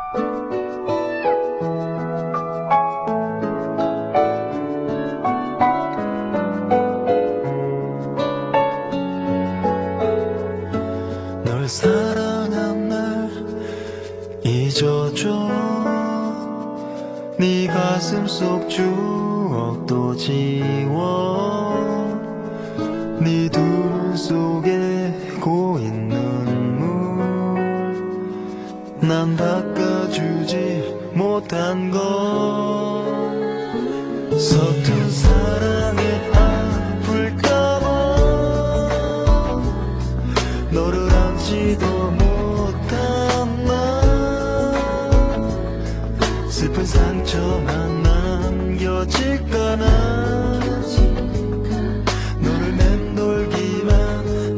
널 사랑한 날 잊어줘. 네 가슴 속 추억도 지워. 네 두 눈 속에 고인 눈물 난 닦아주지 못한 것. 서툰 사랑에 아플까봐 너를 안지도 못한 나. 슬픈 상처만 남겨질까나. 너를 맴돌기만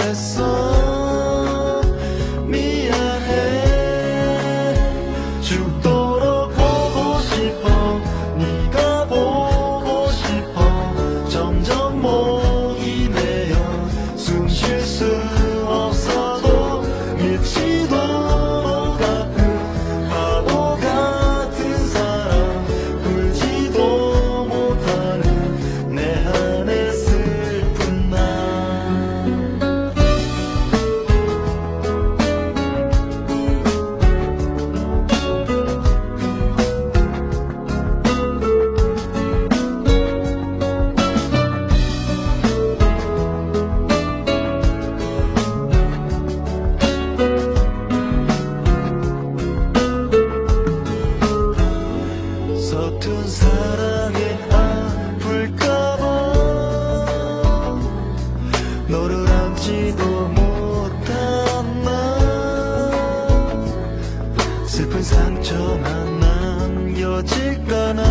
했어. 미안해. 죽도록 보고 싶어. 네가 보고 싶어. 점점 목이 메여 숨 쉴 수 없어도 미치도록 아픈 바보 같은 사랑. 울지도 못하는 내 안의 슬픈 날. 서툰 사랑에 아플까봐 너를 안지도 못한 나. 슬픈 상처만 남겨질까나.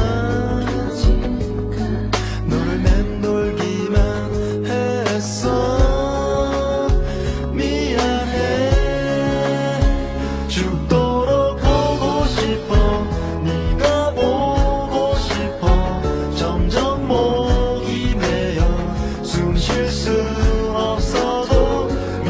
너를 맴돌기만 했어. 미안해. 죽도록 보고 싶어. 네가 보고 싶어. 점점 목이 메여 숨 쉴 수 없어도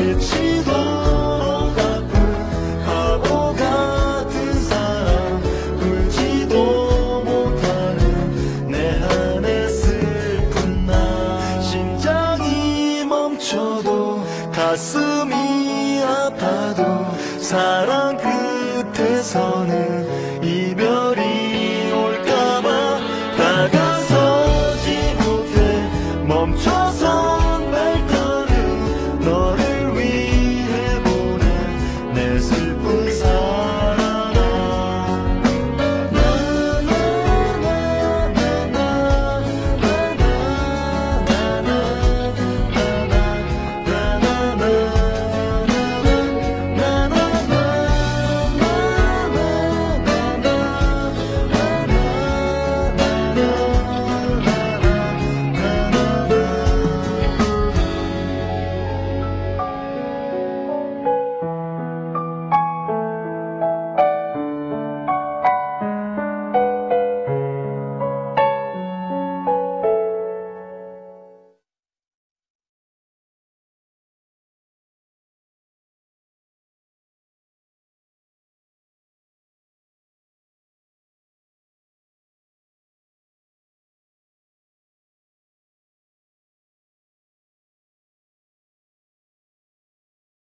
미치도록 아픈 바보 같은 사랑. 울지도 못하는 내 안의 슬픈 날. 심장이 멈춰도 가슴이 아파도 사랑 끝에서는 이별이 올까봐 다가서지 못해 멈춰선 발걸음. 너를 위해 보낸 내 슬픈